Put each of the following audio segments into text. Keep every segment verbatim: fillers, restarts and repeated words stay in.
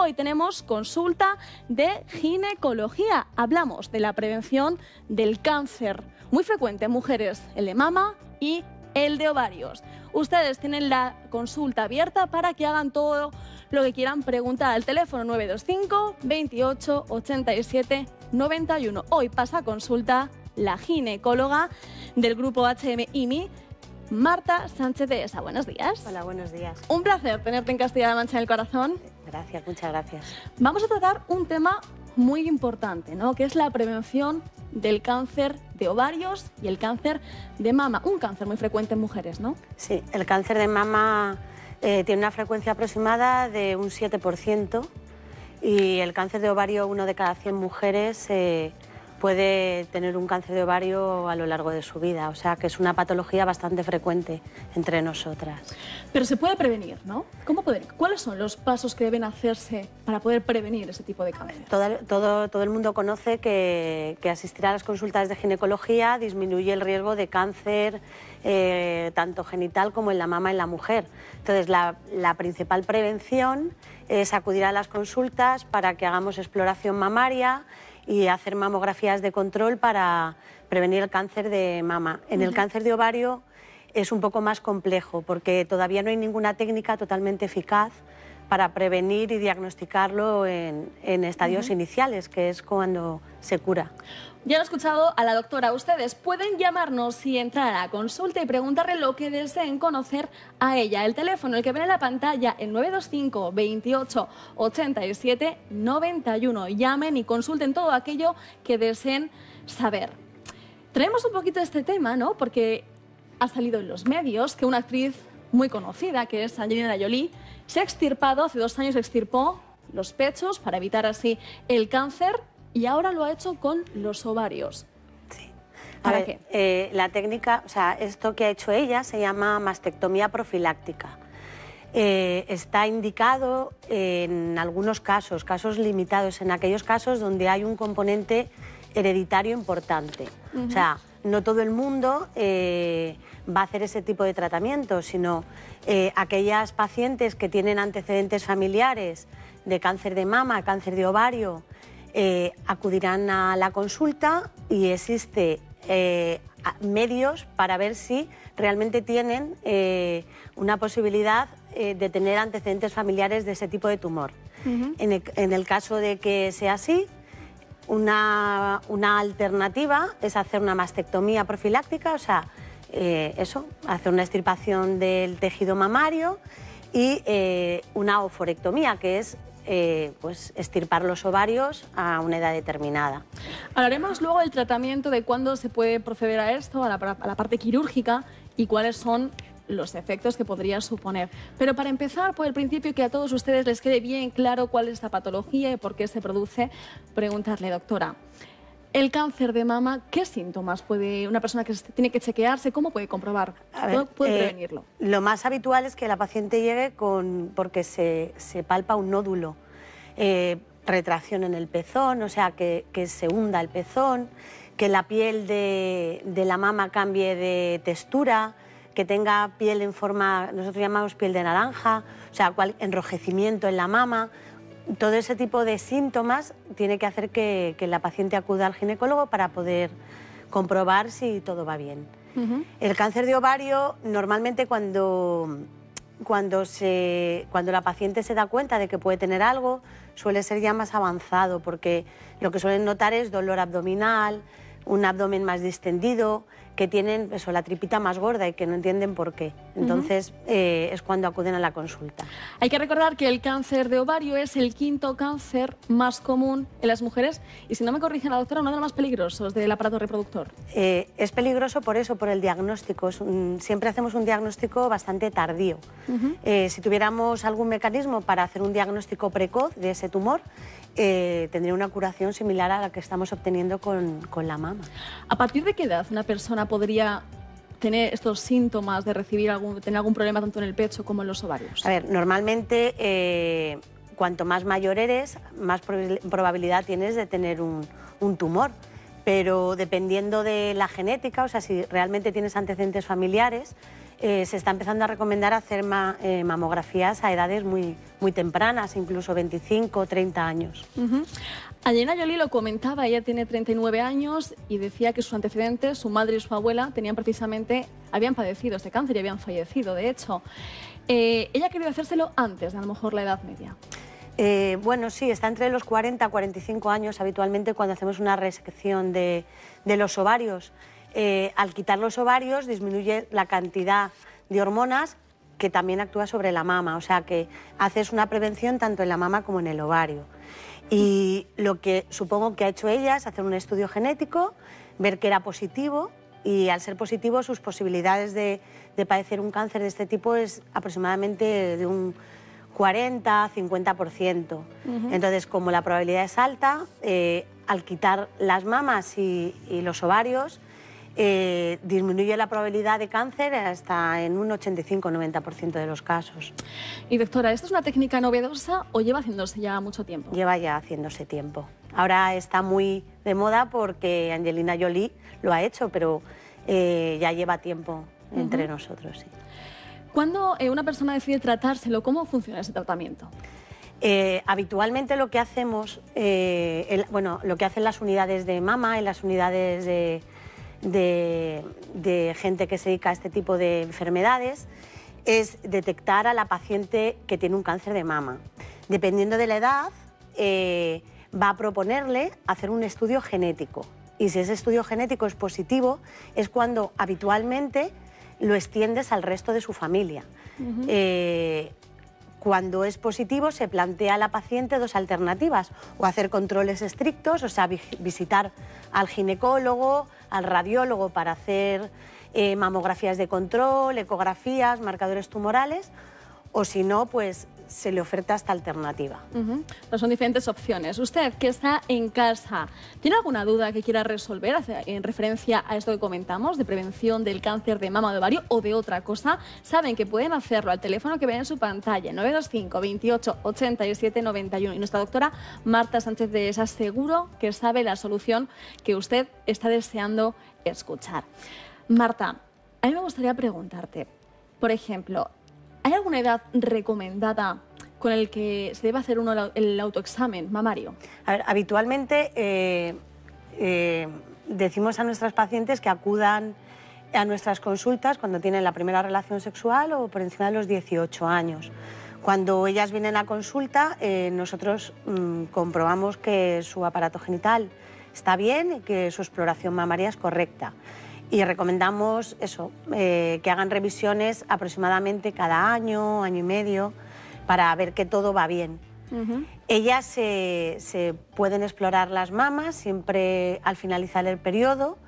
hoy tenemos consulta de ginecología. Hablamos de la prevención del cáncer, muy frecuente en mujeres, el de mama y el de ovarios. Ustedes tienen la consulta abierta para que hagan todo lo que quieran preguntar al teléfono nueve dos cinco, veintiocho, ochenta y siete, noventa y uno. Hoy pasa a consulta la ginecóloga del grupo H M I M I, Marta Sánchez de Esa. Buenos días. Hola, buenos días. Un placer tenerte en Castilla-La Mancha en el corazón. Gracias, muchas gracias. Vamos a tratar un tema muy importante, ¿no? Que es la prevención del cáncer de ovarios y el cáncer de mama. Un cáncer muy frecuente en mujeres, ¿no? Sí, el cáncer de mama eh, tiene una frecuencia aproximada de un siete por ciento y el cáncer de ovario, uno de cada cien mujeres eh, puede tener un cáncer de ovario a lo largo de su vida. O sea que es una patología bastante frecuente entre nosotras. Pero se puede prevenir, ¿no? ¿Cómo pueden? ¿Cuáles son los pasos que deben hacerse para poder prevenir ese tipo de cáncer? Todo, todo, todo el mundo conoce que, que asistir a las consultas de ginecología disminuye el riesgo de cáncer eh, tanto genital como en la mama en la mujer. Entonces, la, la principal prevención es acudir a las consultas para que hagamos exploración mamaria y hacer mamografías de control para prevenir el cáncer de mama. En el cáncer de ovario es un poco más complejo porque todavía no hay ninguna técnica totalmente eficaz para prevenir y diagnosticarlo en, en estadios uh-huh. iniciales, que es cuando se cura. Ya han escuchado a la doctora. Ustedes pueden llamarnos y entrar a la consulta y preguntarle lo que deseen conocer a ella. El teléfono, el que ven en la pantalla, el nueve dos cinco, veintiocho, ochenta y siete, noventa y uno. Llamen y consulten todo aquello que deseen saber. Traemos un poquito este tema, ¿no? Porque ha salido en los medios que una actriz muy conocida, que es Angelina Jolie, se ha extirpado, hace dos años extirpó los pechos para evitar así el cáncer y ahora lo ha hecho con los ovarios. Sí. ¿Para ver, qué? Eh, la técnica, o sea, esto que ha hecho ella se llama mastectomía profiláctica. Eh, está indicado en algunos casos, casos limitados, en aquellos casos donde hay un componente hereditario importante. Uh-huh. O sea, no todo el mundo eh, va a hacer ese tipo de tratamiento, sino eh, aquellas pacientes que tienen antecedentes familiares de cáncer de mama, cáncer de ovario, eh, acudirán a la consulta y existe eh, medios para ver si realmente tienen eh, una posibilidad eh, de tener antecedentes familiares de ese tipo de tumor. Uh-huh. en, el, en el caso de que sea así, Una, una alternativa es hacer una mastectomía profiláctica, o sea, eh, eso, hacer una extirpación del tejido mamario y eh, una oforectomía, que es eh, pues, extirpar los ovarios a una edad determinada. Hablaremos luego del tratamiento, de cuándo se puede proceder a esto, a la, a la parte quirúrgica y cuáles son los efectos que podría suponer. Pero para empezar por el principio, que a todos ustedes les quede bien claro cuál es esta patología y por qué se produce, preguntarle, doctora, el cáncer de mama, ¿qué síntomas puede una persona que tiene que chequearse, cómo puede comprobar? A ver, ¿Cómo puede eh, prevenirlo? Lo más habitual es que la paciente llegue con, porque se, se palpa un nódulo, eh, retracción en el pezón, o sea, que, que se hunda el pezón, que la piel de, de la mama cambie de textura, que tenga piel en forma, nosotros llamamos piel de naranja, o sea, cual, enrojecimiento en la mama. Todo ese tipo de síntomas tiene que hacer que, que la paciente acuda al ginecólogo para poder comprobar si todo va bien. Uh-huh. El cáncer de ovario, normalmente cuando, cuando, se, cuando la paciente se da cuenta de que puede tener algo, suele ser ya más avanzado, porque lo que suelen notar es dolor abdominal, un abdomen más distendido, que tienen eso, la tripita más gorda y que no entienden por qué. Entonces, uh-huh. eh, es cuando acuden a la consulta. Hay que recordar que el cáncer de ovario es el quinto cáncer más común en las mujeres y, si no me corrige la doctora, uno de los más peligrosos del aparato reproductor. Eh, es peligroso por eso, por el diagnóstico. Es un, siempre hacemos un diagnóstico bastante tardío. Uh-huh. eh, si tuviéramos algún mecanismo para hacer un diagnóstico precoz de ese tumor, eh, tendría una curación similar a la que estamos obteniendo con, con la mama. ¿A partir de qué edad una persona podría tener estos síntomas de recibir algún, tener algún problema tanto en el pecho como en los ovarios? A ver, normalmente eh, cuanto más mayor eres, más probabilidad tienes de tener un, un tumor, pero dependiendo de la genética, o sea, si realmente tienes antecedentes familiares, eh, se está empezando a recomendar hacer ma, eh, mamografías a edades muy, muy tempranas, incluso veinticinco, treinta años. Uh-huh. Angelina Jolie lo comentaba, ella tiene treinta y nueve años y decía que sus antecedentes, su madre y su abuela, tenían precisamente, habían padecido este cáncer y habían fallecido, de hecho. Eh, ella quería hacérselo antes de a lo mejor la edad media. Eh, bueno, sí, está entre los cuarenta y cuarenta y cinco años habitualmente cuando hacemos una resección de, de los ovarios. Eh, al quitar los ovarios disminuye la cantidad de hormonas que también actúa sobre la mama, o sea que haces una prevención tanto en la mama como en el ovario. Y lo que supongo que ha hecho ella es hacer un estudio genético, ver que era positivo y al ser positivo sus posibilidades de, de padecer un cáncer de este tipo es aproximadamente de un cuarenta a cincuenta por ciento. Uh-huh. Entonces, como la probabilidad es alta, eh, al quitar las mamas y, y los ovarios, eh, disminuye la probabilidad de cáncer hasta en un ochenta y cinco a noventa por ciento de los casos. Y doctora, ¿esto es una técnica novedosa o lleva haciéndose ya mucho tiempo? Lleva ya haciéndose tiempo. Ahora está muy de moda porque Angelina Jolie lo ha hecho, pero eh, ya lleva tiempo entre uh-huh. nosotros, sí. Cuando eh, una persona decide tratárselo, ¿cómo funciona ese tratamiento? Eh, habitualmente lo que hacemos, eh, el, bueno, lo que hacen las unidades de mama y las unidades de, de, de gente que se dedica a este tipo de enfermedades es detectar a la paciente que tiene un cáncer de mama. Dependiendo de la edad, eh, va a proponerle hacer un estudio genético. Y si ese estudio genético es positivo, es cuando habitualmente lo extiendes al resto de su familia. Uh-huh. eh, cuando es positivo se plantea a la paciente dos alternativas, o hacer controles estrictos, o sea, vi visitar al ginecólogo, al radiólogo para hacer eh, mamografías de control, ecografías, marcadores tumorales, o si no, pues se le oferta esta alternativa. Uh-huh. Pues son diferentes opciones. Usted, que está en casa, ¿tiene alguna duda que quiera resolver en referencia a esto que comentamos, de prevención del cáncer de mama o de ovario o de otra cosa? Saben que pueden hacerlo al teléfono que ven en su pantalla, nueve dos cinco, veintiocho, ochenta y siete, noventa y uno. Y nuestra doctora Marta Sánchez de Esa seguro que sabe la solución que usted está deseando escuchar. Marta, a mí me gustaría preguntarte, por ejemplo, ¿hay alguna edad recomendada con el que se debe hacer uno el autoexamen mamario? A ver, habitualmente eh, eh, decimos a nuestras pacientes que acudan a nuestras consultas cuando tienen la primera relación sexual o por encima de los dieciocho años. Cuando ellas vienen a consulta, eh, nosotros mmm, comprobamos que su aparato genital está bien y que su exploración mamaria es correcta. Y recomendamos eso, eh, que hagan revisiones aproximadamente cada año, año y medio, para ver que todo va bien. Uh-huh. Ellas se, se pueden explorar las mamas siempre al finalizar el periodo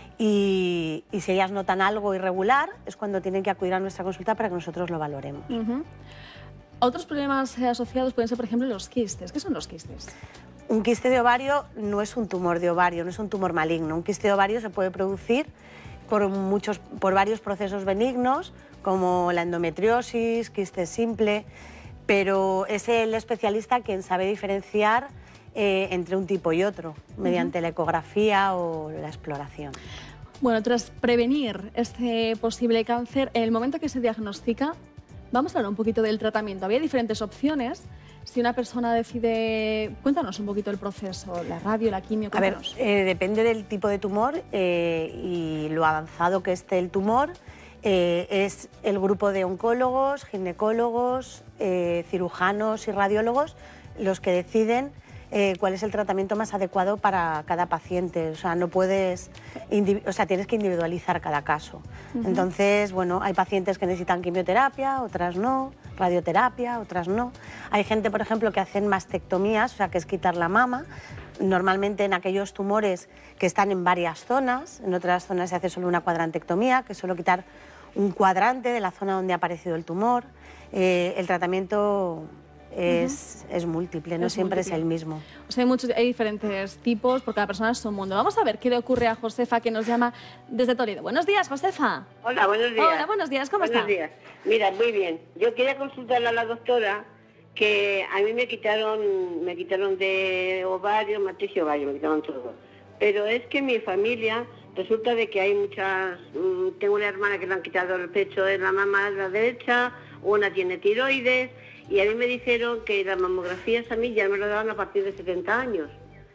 y, y si ellas notan algo irregular es cuando tienen que acudir a nuestra consulta para que nosotros lo valoremos. Uh-huh. Otros problemas asociados pueden ser, por ejemplo, los quistes. ¿Qué son los quistes? Un quiste de ovario no es un tumor de ovario, no es un tumor maligno. Un quiste de ovario se puede producir por, muchos, por varios procesos benignos, como la endometriosis, quiste simple, pero es el especialista quien sabe diferenciar eh, entre un tipo y otro, mediante uh-huh. la ecografía o la exploración. Bueno, tras prevenir este posible cáncer, en el momento que se diagnostica, vamos a hablar un poquito del tratamiento. Había diferentes opciones. Si una persona decide... Cuéntanos un poquito el proceso, la radio, la quimio... Cuéntanos. A ver, eh, depende del tipo de tumor eh, y lo avanzado que esté el tumor. Eh, es el grupo de oncólogos, ginecólogos, eh, cirujanos y radiólogos los que deciden eh, cuál es el tratamiento más adecuado para cada paciente. O sea, no puedes... O sea, tienes que individualizar cada caso. Uh-huh. Entonces, bueno, hay pacientes que necesitan quimioterapia, otras no, radioterapia, otras no. Hay gente, por ejemplo, que hacen mastectomías, o sea, que es quitar la mama, normalmente en aquellos tumores que están en varias zonas. En otras zonas se hace solo una cuadrantectomía, que es solo quitar un cuadrante de la zona donde ha aparecido el tumor. Eh, el tratamiento es, uh-huh. es múltiple, no es siempre múltiple. Es el mismo. O sea, hay, muchos, hay diferentes tipos, por cada persona es un mundo. Vamos a ver qué le ocurre a Josefa, que nos llama desde Toledo. Buenos días, Josefa. Hola, buenos días. Hola, buenos días, ¿cómo buenos está? Buenos días. Mira, muy bien. Yo quería consultarle a la doctora que a mí me quitaron, me quitaron de ovario, matriz y ovario, me quitaron todo. Pero es que mi familia, resulta de que hay muchas... Tengo una hermana que le han quitado el pecho de la mamá de la derecha, una tiene tiroides, y a mí me dijeron que las mamografías a mí ya me lo daban a partir de setenta años.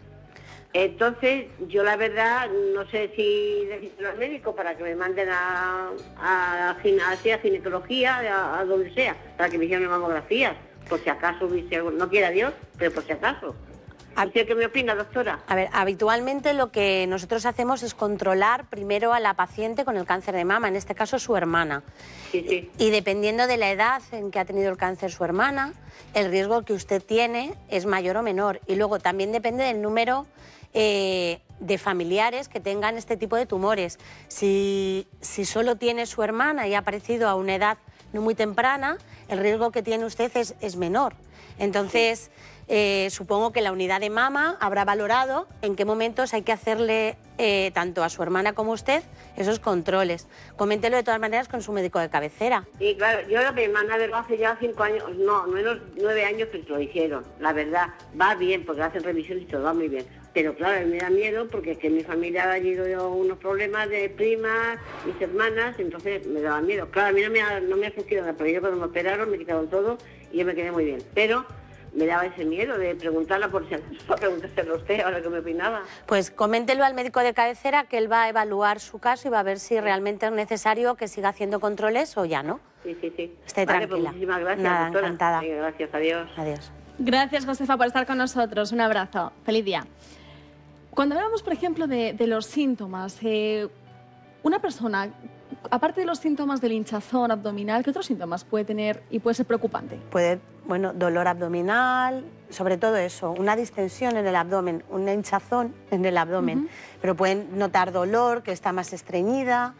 Entonces, yo la verdad, no sé si decirlo al médico para que me manden a, a, a, a ginecología, a, a donde sea, para que me hicieran mamografías, por si acaso hubiese algo, no quiera Dios, pero por si acaso. ¿Usted qué me opina, doctora? A ver, habitualmente lo que nosotros hacemos es controlar primero a la paciente con el cáncer de mama, en este caso su hermana. Sí, sí. Y dependiendo de la edad en que ha tenido el cáncer su hermana, el riesgo que usted tiene es mayor o menor. Y luego también depende del número eh, de familiares que tengan este tipo de tumores. Si, si solo tiene su hermana y ha aparecido a una edad no muy temprana, el riesgo que tiene usted es, es menor. Entonces, eh, supongo que la unidad de mama habrá valorado en qué momentos hay que hacerle, eh, tanto a su hermana como a usted, esos controles. Coméntelo de todas maneras con su médico de cabecera. Sí, claro, yo a mi hermana lo hace ya cinco años, no, menos nueve años que lo hicieron. La verdad, va bien, porque hacen revisión y todo va muy bien. Pero claro, a mí me da miedo porque es que mi familia ha tenido unos problemas de primas, mis hermanas, entonces me daba miedo. Claro, a mí no me ha, no me ha surgido nada, porque yo cuando me operaron me quitaron todo y yo me quedé muy bien. Pero me daba ese miedo de preguntarla por si acaso, preguntárselo a usted ahora que me opinaba. Pues coméntelo al médico de cabecera, que él va a evaluar su caso y va a ver si realmente es necesario que siga haciendo controles o ya no. Sí, sí, sí. Esté vale, tranquila. Pues muchísimas gracias, Nada, doctora. encantada. Sí, gracias, adiós. Adiós. Gracias, Josefa, por estar con nosotros. Un abrazo. Feliz día. Cuando hablamos, por ejemplo, de, de los síntomas, eh, una persona, aparte de los síntomas del hinchazón abdominal, ¿qué otros síntomas puede tener y puede ser preocupante? Puede, bueno, dolor abdominal, sobre todo eso, una distensión en el abdomen, una hinchazón en el abdomen, uh-huh. Pero pueden notar dolor, que está más estreñida.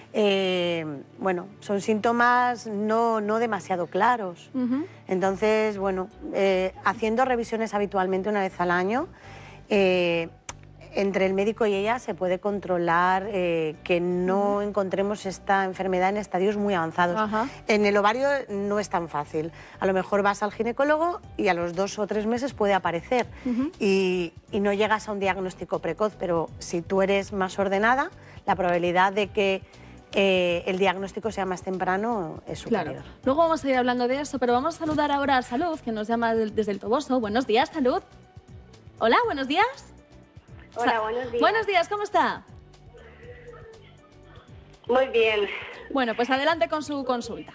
Eh, bueno, son síntomas no, no demasiado claros. Uh-huh. Entonces, bueno, eh, haciendo revisiones habitualmente una vez al año, eh, entre el médico y ella se puede controlar eh, que no uh-huh. encontremos esta enfermedad en estadios muy avanzados. Uh-huh. En el ovario no es tan fácil. A lo mejor vas al ginecólogo y a los dos o tres meses puede aparecer uh-huh. y, y no llegas a un diagnóstico precoz, pero si tú eres más ordenada, la probabilidad de que eh, el diagnóstico sea más temprano es superior. Claro. Luego vamos a ir hablando de eso, pero vamos a saludar ahora a Salud, que nos llama desde el Toboso. Buenos días, Salud. Hola, buenos días. Hola, buenos días. Buenos días, ¿cómo está? Muy bien. Bueno, pues adelante con su consulta.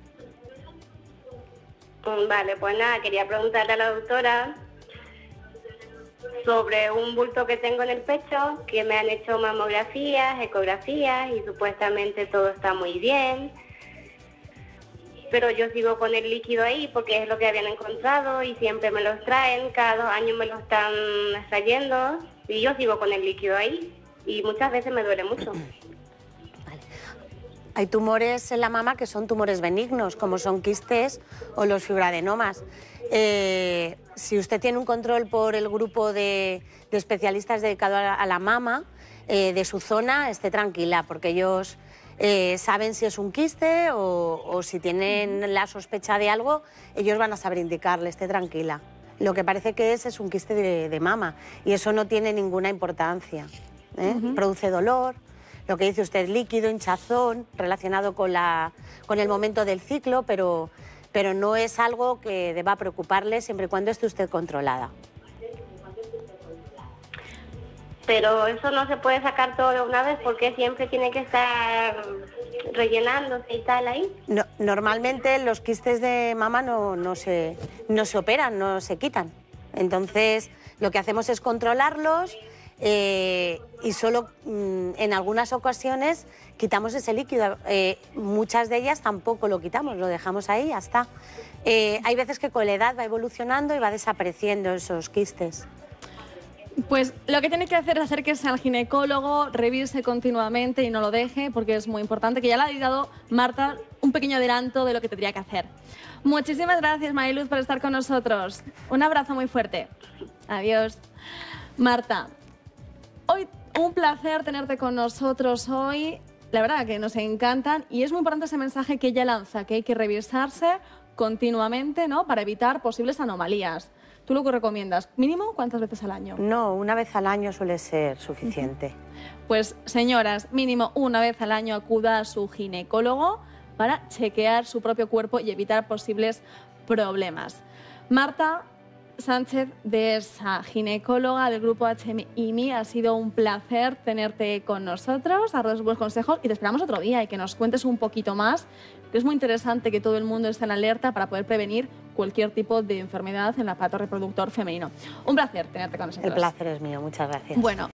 Vale, pues nada, quería preguntarle a la doctora sobre un bulto que tengo en el pecho, que me han hecho mamografías, ecografías y supuestamente todo está muy bien. Pero yo sigo con el líquido ahí porque es lo que habían encontrado y siempre me los traen, cada dos años me lo están extrayendo. Y yo sigo con el líquido ahí y muchas veces me duele mucho. Vale. Hay tumores en la mama que son tumores benignos, como son quistes o los fibroadenomas. Eh, si usted tiene un control por el grupo de, de especialistas dedicado a, a la mama eh, de su zona, esté tranquila, porque ellos eh, saben si es un quiste o, o si tienen la sospecha de algo, ellos van a saber indicarle, esté tranquila. Lo que parece que es es un quiste de, de mama y eso no tiene ninguna importancia. ¿eh? Uh-huh. Produce dolor, lo que dice usted, líquido, hinchazón, relacionado con, la, con el momento del ciclo, pero, pero no es algo que deba preocuparle siempre y cuando esté usted controlada. Pero eso no se puede sacar todo de una vez porque siempre tiene que estar rellenándose y tal ahí. No, normalmente los quistes de mama no, no, se, no se operan, no se quitan. Entonces lo que hacemos es controlarlos eh, y solo mm, en algunas ocasiones quitamos ese líquido. Eh, muchas de ellas tampoco lo quitamos, lo dejamos ahí y ya está. Eh, hay veces que con la edad va evolucionando y va desapareciendo esos quistes. Pues lo que tiene que hacer es acérquese al ginecólogo, revise continuamente y no lo deje, porque es muy importante, que ya le ha dado Marta un pequeño adelanto de lo que tendría que hacer. Muchísimas gracias, Mariluz, por estar con nosotros. Un abrazo muy fuerte. Adiós. Marta, hoy un placer tenerte con nosotros hoy. La verdad que nos encantan y es muy importante ese mensaje que ella lanza, que hay que revisarse continuamente, ¿no?, para evitar posibles anomalías. ¿Tú lo que recomiendas? ¿Mínimo cuántas veces al año? No, una vez al año suele ser suficiente. Pues, señoras, mínimo una vez al año acuda a su ginecólogo para chequear su propio cuerpo y evitar posibles problemas. Marta Sánchez de esa ginecóloga del grupo H M I M I, ha sido un placer tenerte con nosotros, darnos buenos consejos y te esperamos otro día y que nos cuentes un poquito más, que es muy interesante que todo el mundo esté en alerta para poder prevenir cualquier tipo de enfermedad en el aparato reproductor femenino. Un placer tenerte con nosotros. El placer es mío, muchas gracias. Bueno.